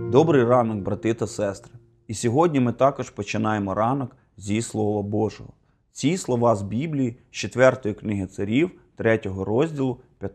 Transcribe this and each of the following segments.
Добрий ранок, брати та сестри! І сьогодні ми також починаємо ранок зі Слова Божого. Ці слова з Біблії, з 4 книги Царів, 3 розділу,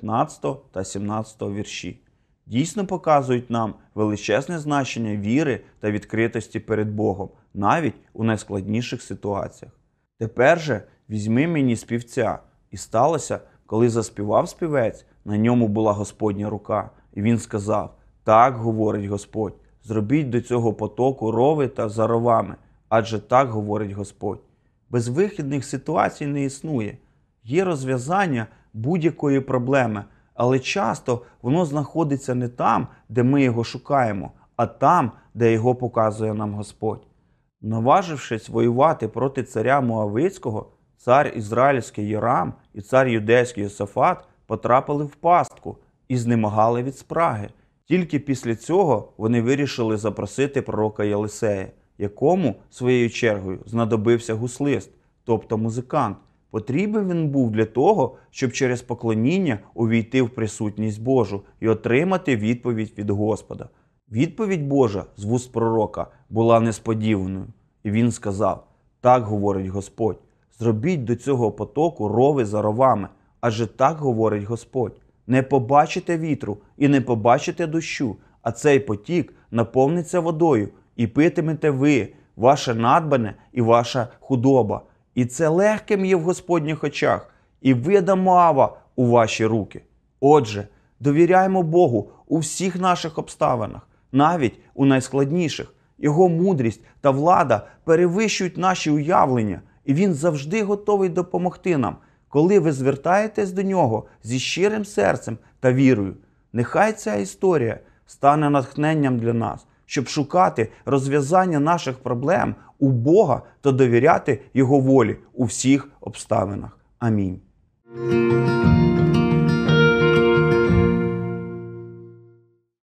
15 та 17 вірші, дійсно показують нам величезне значення віри та відкритості перед Богом, навіть у найскладніших ситуаціях. Тепер же візьми мені співця. І сталося, коли заспівав співець, на ньому була Господня рука, і він сказав: «Так говорить Господь, зробіть до цього потоку рови та за ровами, адже так говорить Господь». Безвихідних ситуацій не існує. Є розв'язання будь-якої проблеми, але часто воно знаходиться не там, де ми його шукаємо, а там, де його показує нам Господь. Наважившись воювати проти царя Моавицького, цар ізраїльський Йорам і цар юдейський Йосафат потрапили в пастку і знемагали від спраги. Тільки після цього вони вирішили запросити пророка Єлисея, якому, своєю чергою, знадобився гуслист, тобто музикант. Потрібен він був для того, щоб через поклоніння увійти в присутність Божу і отримати відповідь від Господа. Відповідь Божа з вуст пророка була несподіваною, і він сказав: «Так говорить Господь, зробіть до цього потоку рови за ровами, адже так говорить Господь. Не побачите вітру і не побачите дощу, а цей потік наповниться водою, і питимете ви, ваше надбане і ваша худоба. І це легким є в Господніх очах, і вида Моава у ваші руки». Отже, довіряємо Богу у всіх наших обставинах, навіть у найскладніших. Його мудрість та влада перевищують наші уявлення, і Він завжди готовий допомогти нам, коли ви звертаєтесь до Нього зі щирим серцем та вірою. Нехай ця історія стане натхненням для нас, щоб шукати розв'язання наших проблем у Бога та довіряти Його волі у всіх обставинах. Амінь.